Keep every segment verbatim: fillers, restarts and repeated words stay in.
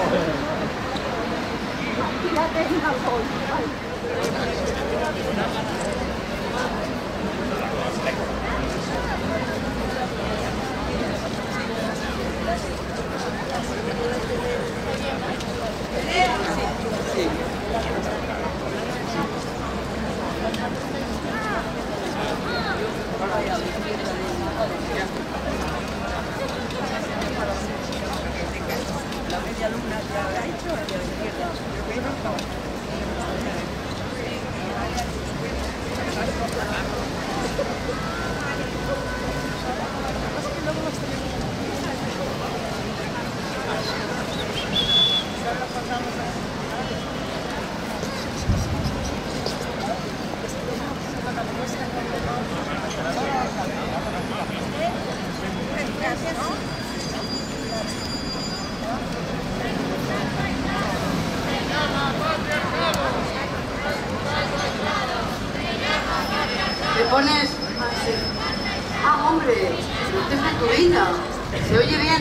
Te pones... Ah, hombre, desde tu vida. ¿Se oye bien?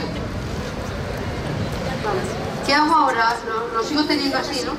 Vale. ¿Qué hago ahora? Lo, lo sigo teniendo así, ¿no?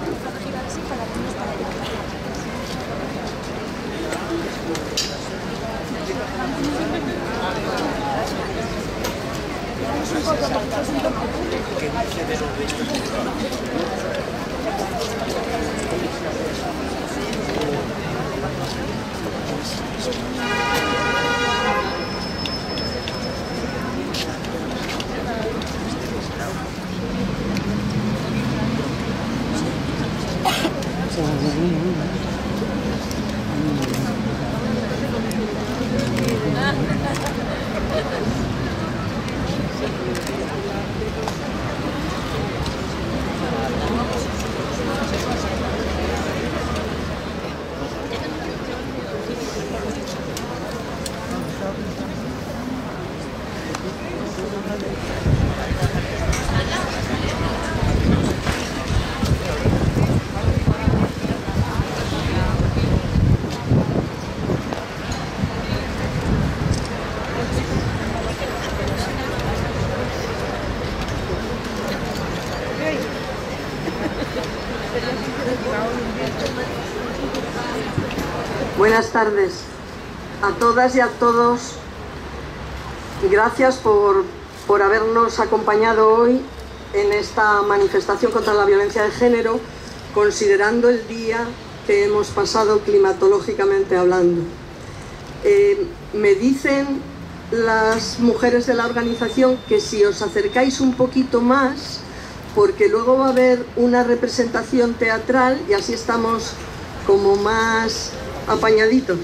Buenas tardes a todas y a todos. Gracias por, por habernos acompañado hoy en esta manifestación contra la violencia de género, considerando el día que hemos pasado climatológicamente hablando. Eh, me dicen las mujeres de la organización que si os acercáis un poquito más, porque luego va a haber una representación teatral y así estamos como más apañaditos.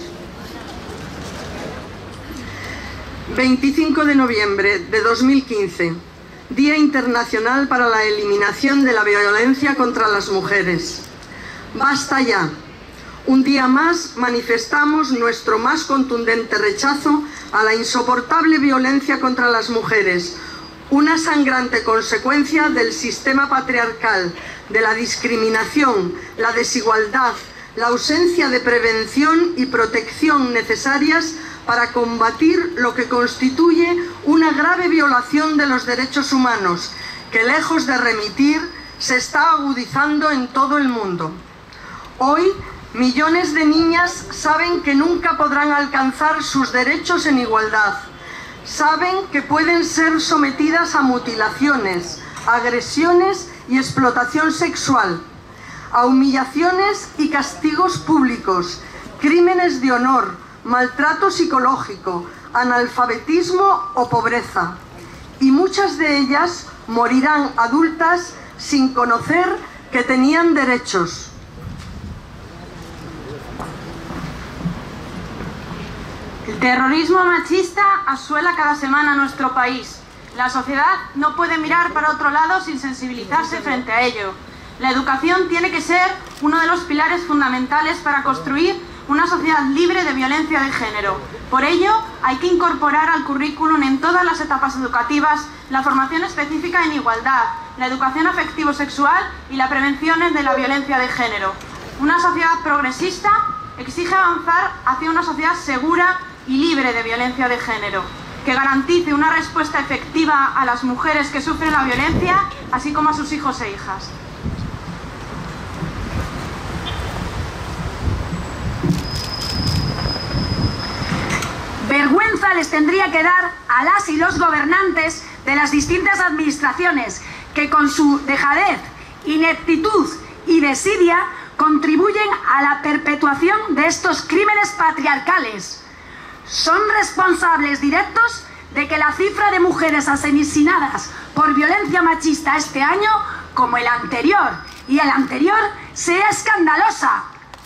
veinticinco de noviembre de dos mil quince, Día Internacional para la Eliminación de la Violencia contra las Mujeres. Basta ya. Un día más manifestamos nuestro más contundente rechazo a la insoportable violencia contra las mujeres, una sangrante consecuencia del sistema patriarcal, de la discriminación, la desigualdad, la ausencia de prevención y protección necesarias para combatir lo que constituye una grave violación de los derechos humanos, que lejos de remitir, se está agudizando en todo el mundo. Hoy, millones de niñas saben que nunca podrán alcanzar sus derechos en igualdad. Saben que pueden ser sometidas a mutilaciones, agresiones y explotación sexual, a humillaciones y castigos públicos, crímenes de honor, maltrato psicológico, analfabetismo o pobreza. Y muchas de ellas morirán adultas sin conocer que tenían derechos. El terrorismo machista asuela cada semana nuestro país. La sociedad no puede mirar para otro lado sin sensibilizarse frente a ello. La educación tiene que ser uno de los pilares fundamentales para construir una sociedad libre de violencia de género. Por ello, hay que incorporar al currículum en todas las etapas educativas la formación específica en igualdad, la educación afectivo-sexual y la prevención de la violencia de género. Una sociedad progresista exige avanzar hacia una sociedad segura y libre de violencia de género, que garantice una respuesta efectiva a las mujeres que sufren la violencia, así como a sus hijos e hijas. Vergüenza les tendría que dar a las y los gobernantes de las distintas administraciones que con su dejadez, ineptitud y desidia contribuyen a la perpetuación de estos crímenes patriarcales. Son responsables directos de que la cifra de mujeres asesinadas por violencia machista este año, como el anterior y el anterior, sea escandalosa.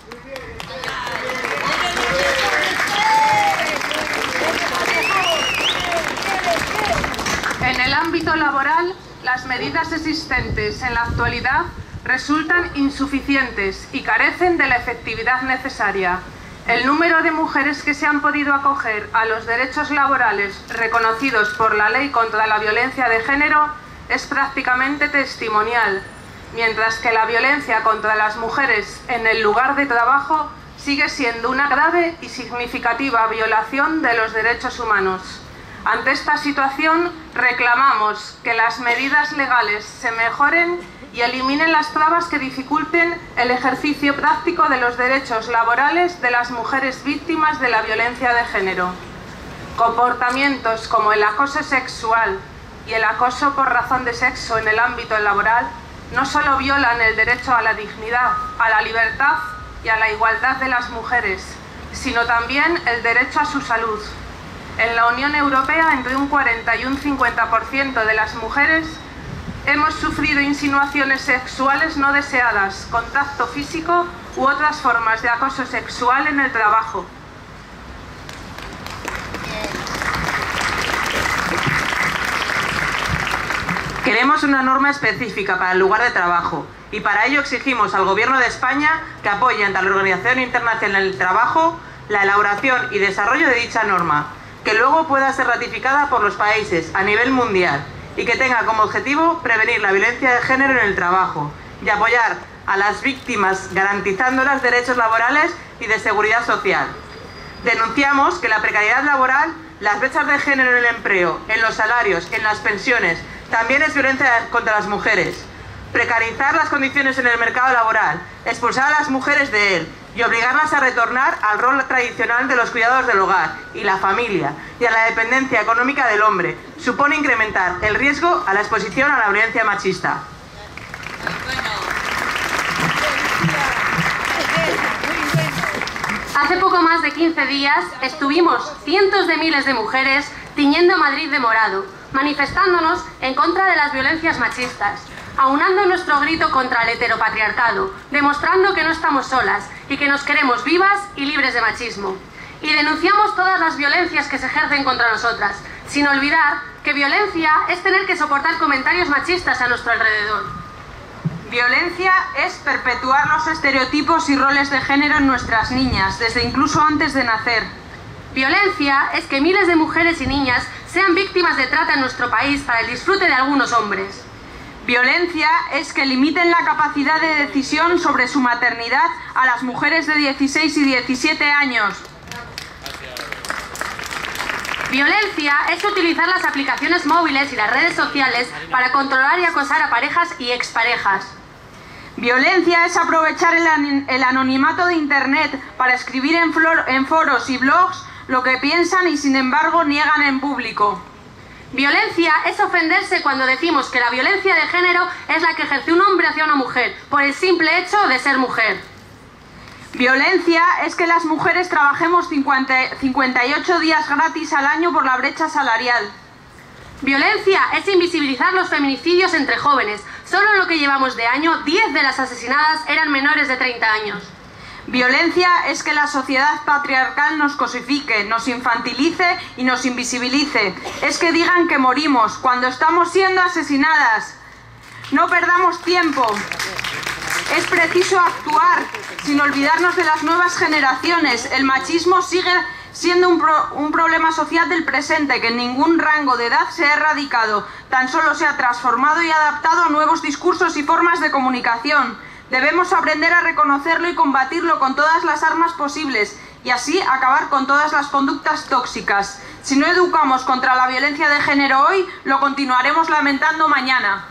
En el ámbito laboral, las medidas existentes en la actualidad resultan insuficientes y carecen de la efectividad necesaria. El número de mujeres que se han podido acoger a los derechos laborales reconocidos por la Ley contra la Violencia de Género es prácticamente testimonial, mientras que la violencia contra las mujeres en el lugar de trabajo sigue siendo una grave y significativa violación de los derechos humanos. Ante esta situación, reclamamos que las medidas legales se mejoren y eliminen las trabas que dificulten el ejercicio práctico de los derechos laborales de las mujeres víctimas de la violencia de género. Comportamientos como el acoso sexual y el acoso por razón de sexo en el ámbito laboral no solo violan el derecho a la dignidad, a la libertad y a la igualdad de las mujeres, sino también el derecho a su salud. En la Unión Europea, entre un cuarenta y un cincuenta por ciento de las mujeres hemos sufrido insinuaciones sexuales no deseadas, contacto físico u otras formas de acoso sexual en el trabajo. Queremos una norma específica para el lugar de trabajo y para ello exigimos al Gobierno de España que apoye ante la Organización Internacional del Trabajo la elaboración y desarrollo de dicha norma, que luego pueda ser ratificada por los países a nivel mundial y que tenga como objetivo prevenir la violencia de género en el trabajo y apoyar a las víctimas garantizando los derechos laborales y de seguridad social. Denunciamos que la precariedad laboral, las brechas de género en el empleo, en los salarios, en las pensiones, también es violencia contra las mujeres. Precarizar las condiciones en el mercado laboral, expulsar a las mujeres de él y obligarlas a retornar al rol tradicional de los cuidados del hogar y la familia y a la dependencia económica del hombre, supone incrementar el riesgo a la exposición a la violencia machista. Hace poco más de quince días estuvimos cientos de miles de mujeres tiñendo Madrid de morado, manifestándonos en contra de las violencias machistas, aunando nuestro grito contra el heteropatriarcado, demostrando que no estamos solas y que nos queremos vivas y libres de machismo. Y denunciamos todas las violencias que se ejercen contra nosotras, sin olvidar que violencia es tener que soportar comentarios machistas a nuestro alrededor. Violencia es perpetuar los estereotipos y roles de género en nuestras niñas, desde incluso antes de nacer. Violencia es que miles de mujeres y niñas sean víctimas de trata en nuestro país para el disfrute de algunos hombres. Violencia es que limiten la capacidad de decisión sobre su maternidad a las mujeres de dieciséis y diecisiete años. Violencia es utilizar las aplicaciones móviles y las redes sociales para controlar y acosar a parejas y exparejas. Violencia es aprovechar el, an el anonimato de Internet para escribir en, en foros y blogs lo que piensan y sin embargo niegan en público. Violencia es ofenderse cuando decimos que la violencia de género es la que ejerce un hombre hacia una mujer por el simple hecho de ser mujer. Violencia es que las mujeres trabajemos cincuenta y ocho días gratis al año por la brecha salarial. Violencia es invisibilizar los feminicidios entre jóvenes. Solo en lo que llevamos de año, diez de las asesinadas eran menores de treinta años. Violencia es que la sociedad patriarcal nos cosifique, nos infantilice y nos invisibilice. Es que digan que morimos cuando estamos siendo asesinadas. No perdamos tiempo. Es preciso actuar sin olvidarnos de las nuevas generaciones. El machismo sigue siendo un, pro, un problema social del presente que en ningún rango de edad se ha erradicado, tan solo se ha transformado y adaptado a nuevos discursos y formas de comunicación. Debemos aprender a reconocerlo y combatirlo con todas las armas posibles y así acabar con todas las conductas tóxicas. Si no educamos contra la violencia de género hoy, lo continuaremos lamentando mañana.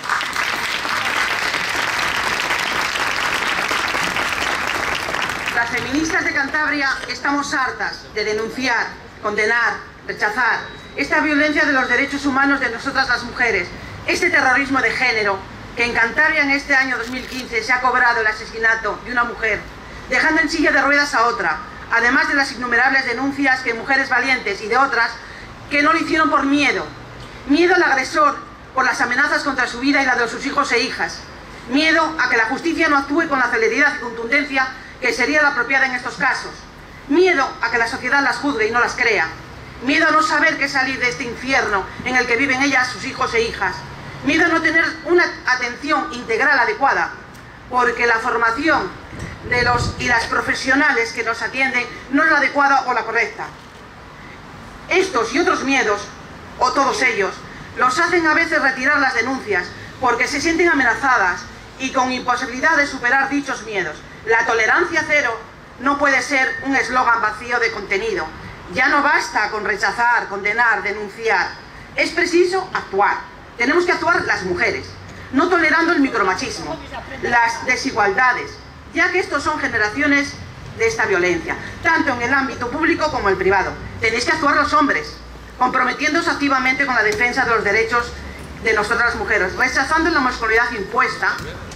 Las feministas de Cantabria estamos hartas de denunciar, condenar, rechazar esta violencia de los derechos humanos de nosotras las mujeres, este terrorismo de género que en Cantabria en este año dos mil quince se ha cobrado el asesinato de una mujer, dejando en silla de ruedas a otra, además de las innumerables denuncias que mujeres valientes y de otras que no lo hicieron por miedo. Miedo al agresor por las amenazas contra su vida y la de sus hijos e hijas. Miedo a que la justicia no actúe con la celeridad y contundencia que sería la apropiada en estos casos. Miedo a que la sociedad las juzgue y no las crea. Miedo a no saber qué salir de este infierno en el que viven ellas, sus hijos e hijas. Miedo a no tener una atención integral adecuada, porque la formación de los y las profesionales que nos atienden no es la adecuada o la correcta. Estos y otros miedos, o todos ellos, los hacen a veces retirar las denuncias porque se sienten amenazadas y con imposibilidad de superar dichos miedos. La tolerancia cero no puede ser un eslogan vacío de contenido. Ya no basta con rechazar, condenar, denunciar. Es preciso actuar. Tenemos que actuar las mujeres, no tolerando el micromachismo, las desigualdades, ya que estos son generaciones de esta violencia, tanto en el ámbito público como en el privado. Tenéis que actuar los hombres, comprometiéndose activamente con la defensa de los derechos de nosotras las mujeres, rechazando la masculinidad impuesta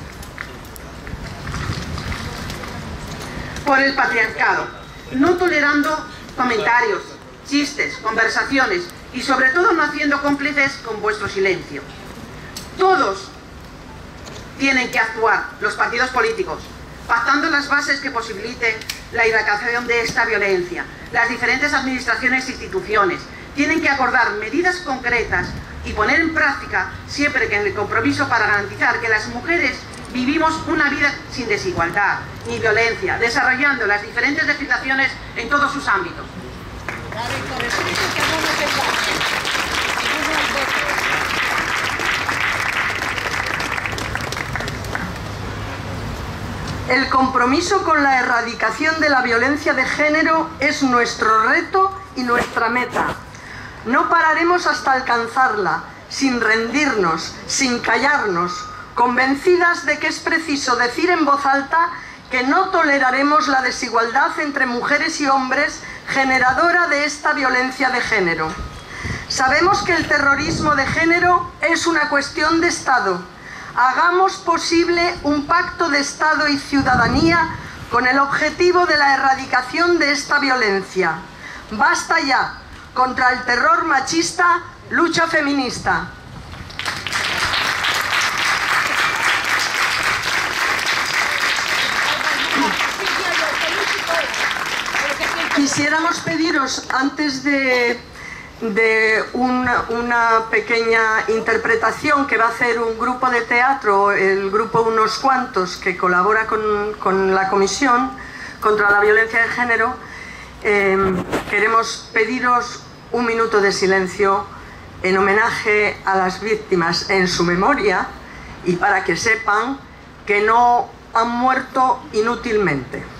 por el patriarcado, no tolerando comentarios, chistes, conversaciones y sobre todo no haciendo cómplices con vuestro silencio. Todos tienen que actuar, los partidos políticos, pactando las bases que posibiliten la erradicación de esta violencia. Las diferentes administraciones e instituciones tienen que acordar medidas concretas y poner en práctica siempre que en el compromiso para garantizar que las mujeres vivimos una vida sin desigualdad ni violencia, desarrollando las diferentes legislaciones en todos sus ámbitos. El compromiso con la erradicación de la violencia de género es nuestro reto y nuestra meta. No pararemos hasta alcanzarla, sin rendirnos, sin callarnos, convencidas de que es preciso decir en voz alta que no toleraremos la desigualdad entre mujeres y hombres generadora de esta violencia de género. Sabemos que el terrorismo de género es una cuestión de Estado. Hagamos posible un pacto de Estado y ciudadanía con el objetivo de la erradicación de esta violencia. Basta ya. Contra el terror machista, lucha feminista. Quisiéramos pediros, antes de, de una, una pequeña interpretación que va a hacer un grupo de teatro, el grupo Unos Cuantos, que colabora con, con la Comisión contra la Violencia de Género, eh, queremos pediros un minuto de silencio en homenaje a las víctimas en su memoria y para que sepan que no han muerto inútilmente.